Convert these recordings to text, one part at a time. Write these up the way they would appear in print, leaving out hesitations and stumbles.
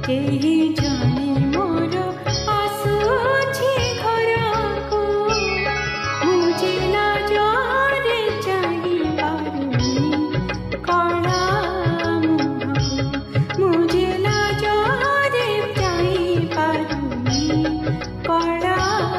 केही जाने मोर आसुछि घरको मुझे लाजरे चाहि पारुनी कला मुहको मुझे लाजरे चाहि पारुनी कला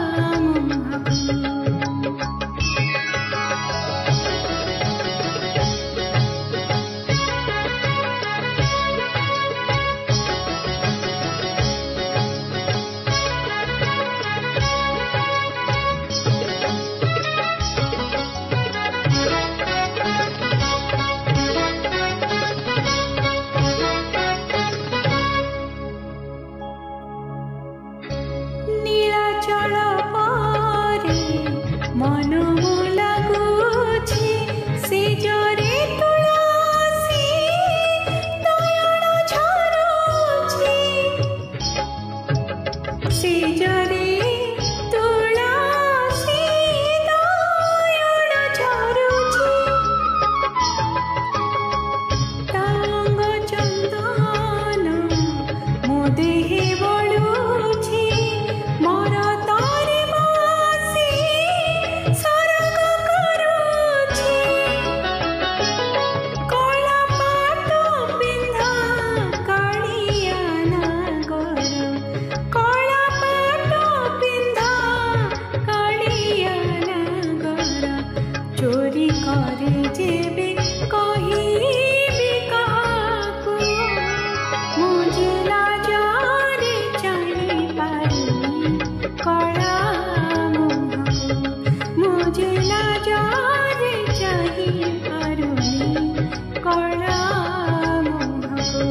नीलाचल परे मन लागुछि से जरे तुलसी नयन झरुछि से जरे तुलसी नयन झरुछि तांग चंदन मो देहे बळुछि मोर तारे मासी सरग करुछि कला पाट पिंधा कालिया नागर कला पाट पिंधा कालिया नागर चोरी करे जेबे कहिबी काहाकू मुझे लाजरे चाहि पारुनी कला मुहको मुझे लाजरे चाहि पारुनी कला मुहको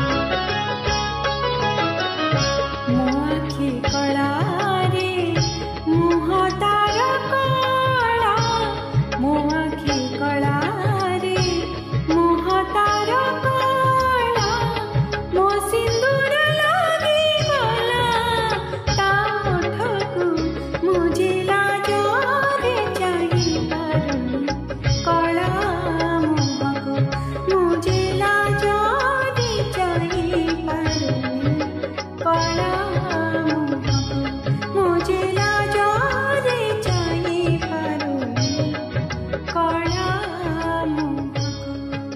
मो आखि कला रे मुह तार कला मो आखि कला रे मुह तार कला मो सिंदूर लागी गला ता ओठको मुझे लाजरे चाहि पारुनी कला मुहको मुझे लाजरे चाहि पारुनी कला मुहको मुझे लाजरे चाहि पारुनी कला मुहको।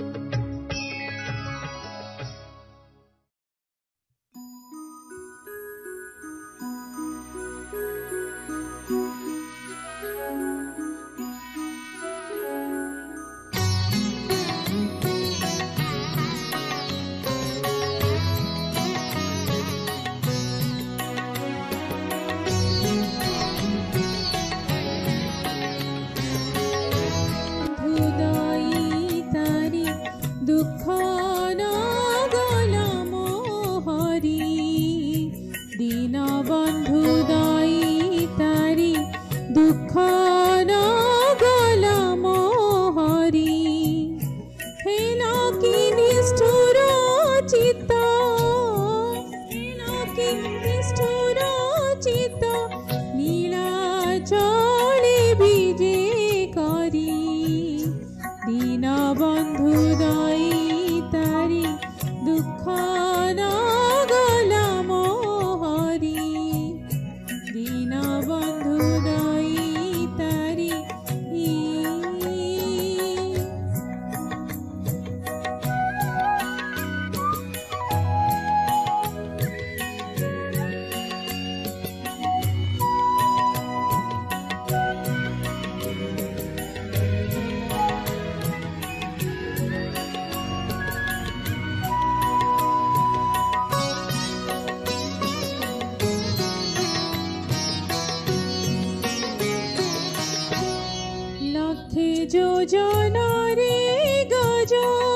हृदय तारी दुख न गला मोहरी दीन बंधु दाई तारी दुख न गला मोहरी हेला कि निष्ठुर चित्त हेला कि निष्ठुर चित्त नीला चले विजे करी दीन बंधु दाई तारी दुख न गला मोहरी दीन बंधु दाई तारी लखे योजन रे गज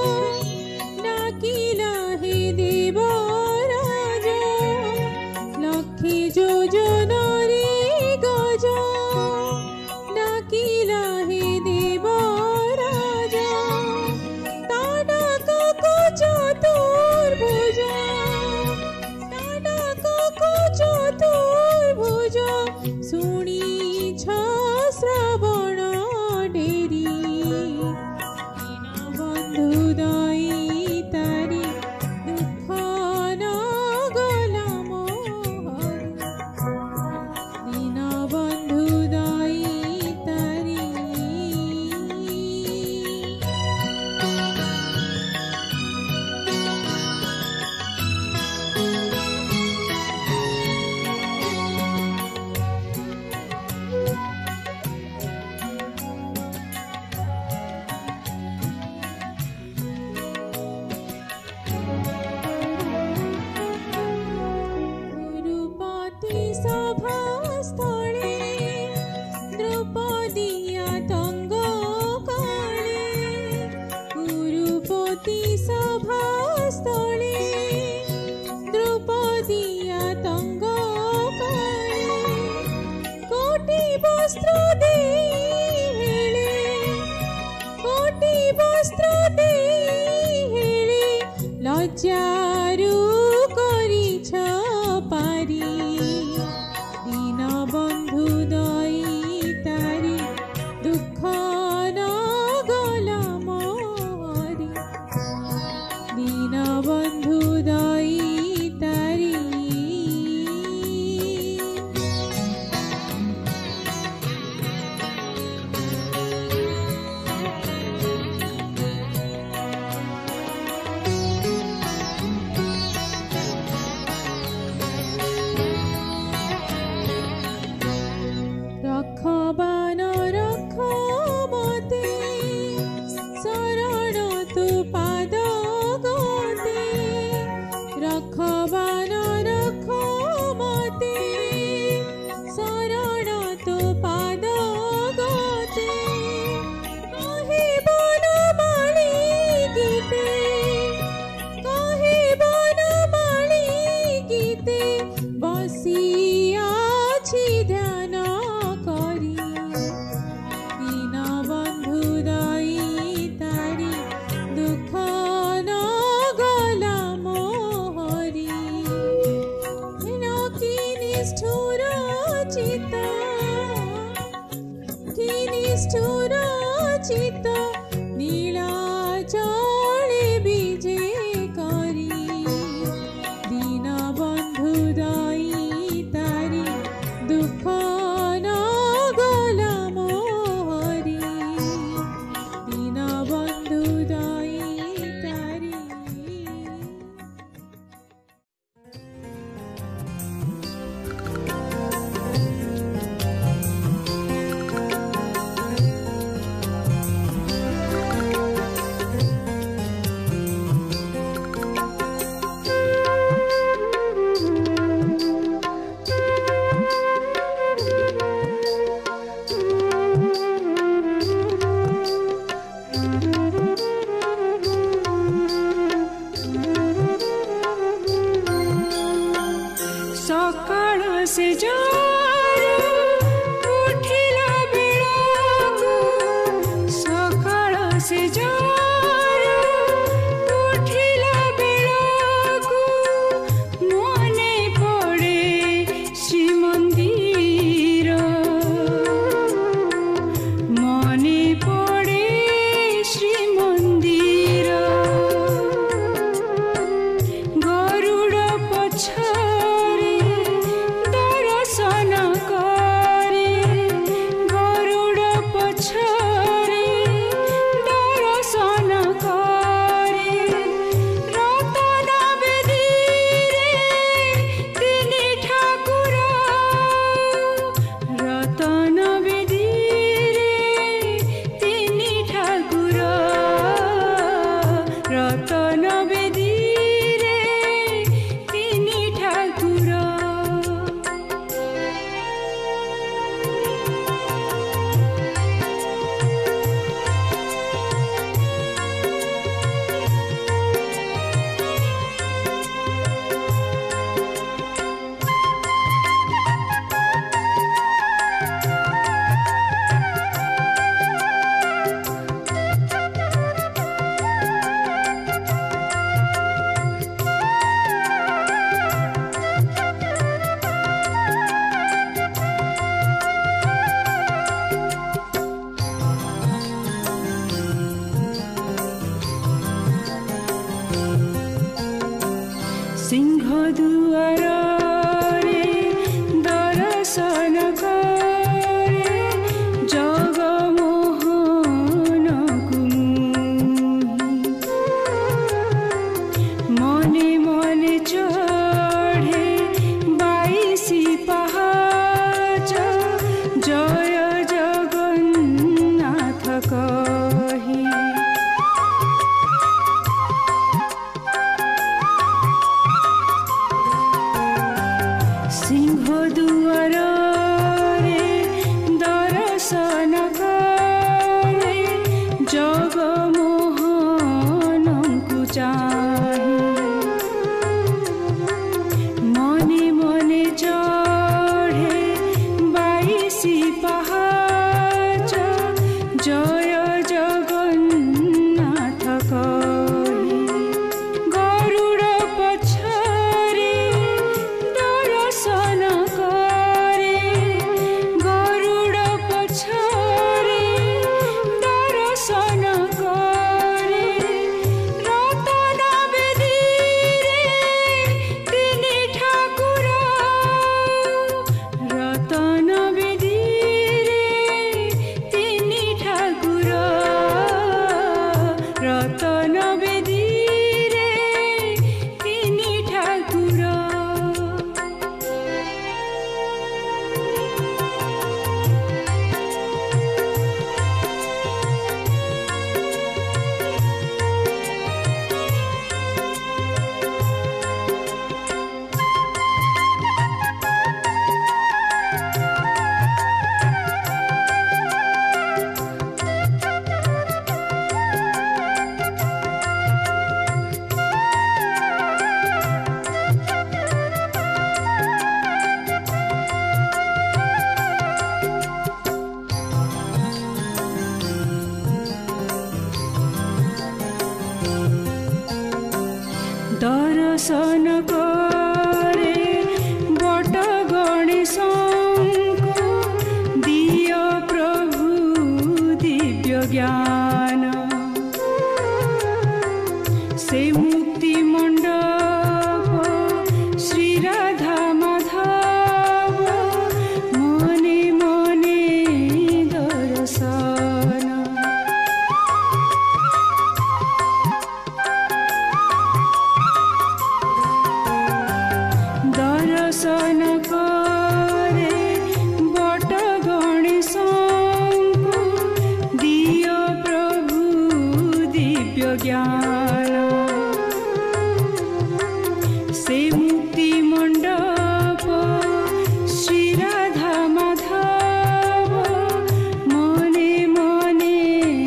डाकिला हे देवराज लखे योजन रे गज डाकिला हे देवराज ताडक को चतुर्भुज ताडक को चतुर्भुज सुनी छ श्रवण डेरी दीन बंधु दाई तारी दुख न चारु करिछ पारी दीन बंधु दई तारी दुख न गला मोरी दीन बंधु दई तारी रखबान रख मते शरण तु पाद गते रखबान रख मते शरण तु पाद गते कहे बन माली गीते कहे बन माली गीते बसी आछि ध्यान करी दीन बंधु दई तारी दुख न गला मोहरी कि निष्ठुर चित कि निष्ठुर चित नीला चले बीजे करी दीन बंधु दई तारी दुख न गला मोहरी दीन बंधु दई तारी सकाळ से जार उठिला बेळाकु सकाळ से जार उठिला बेळाकु मने पड़े श्रीमंदिर मने पड़े श्रीमंदिर गरुड़ पछरे दर्शन करे गरुड़ पछरे दर्शन करे रतन बेदीरे तिनि ठाकुर रतन बेदीरे तिनि ठाकुर रतन बेदीरे तिनि ठाकुर सिंह दुआर रे दर्शन करे जगमोहन मने मने चढ़े 22 पहाच जय जगन्नाथ कही दर्शन करे बट गणेशंको दिय प्रभु दिव्य ज्ञान से मुक्ति मंडप श्री राधा माधव मने मने दर्शन दर्शन करे बट गणेशंको दिय प्रभु दिव्य ज्ञान से मुक्ति मंडप श्री राधा माधव मने मने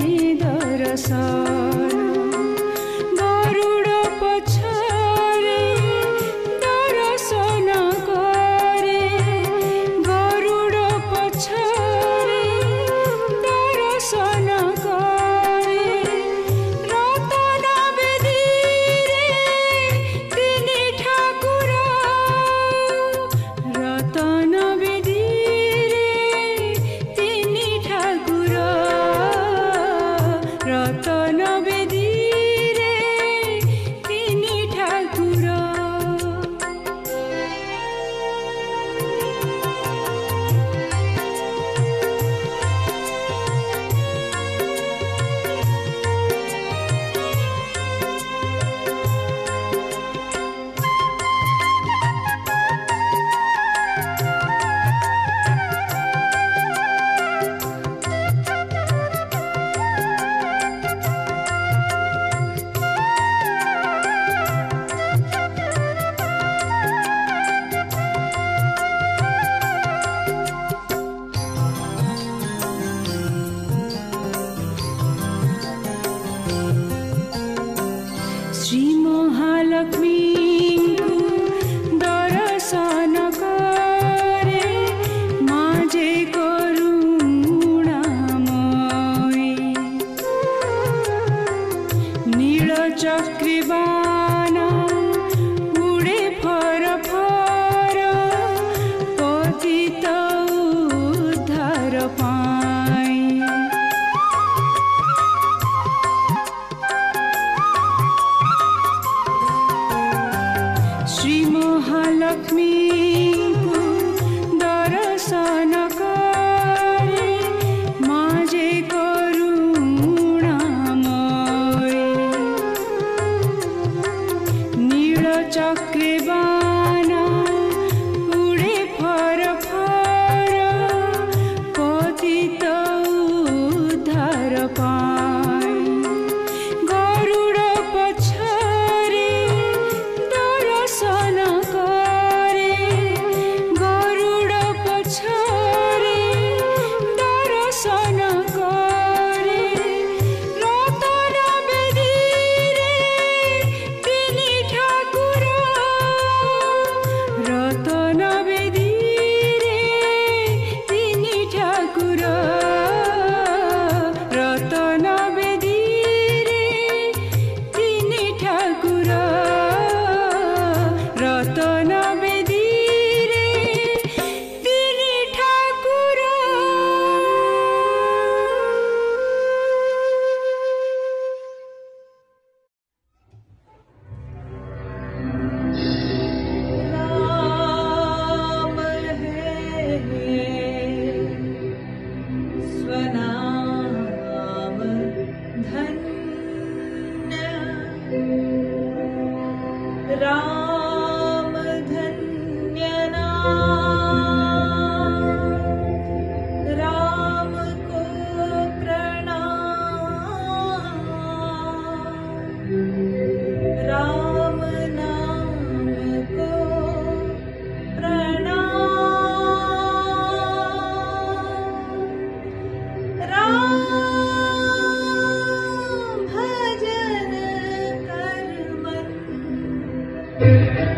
दर्शन गरुड़ पछरे दर्शन करे गरुड़ पछरे दर्शन करे रतन बेदीरे तिनि ठाकुर रतन बेदीरे तिनि ठाकुर रतन बेदीरे तिनि ठाकुर श्री महालक्ष्मी दर्शन करे माझे करुणामयी नील चक्रीबाण उड़े फर फर पतित उद्धार पाई श्री महालक्ष्मी दर्शन करे माझे करुणामयी नील चक्रीबाण उड़े फर फर पतित उद्धार पाई गरुड़ पछरे दर्शन करे गरुड़ पछरे दर्शन करे रतन बेदीरे तिनि ठाकुर रतन बेदीरे तिनि ठाकुर रतन बेदीरे तिनि ठाकुर रतन बेदीरे तिनि ठाकुर राम है स्वनाम धन्य राम धन्य नाम राम को प्रणाम राम नाम को प्रणाम राम भजन कर मन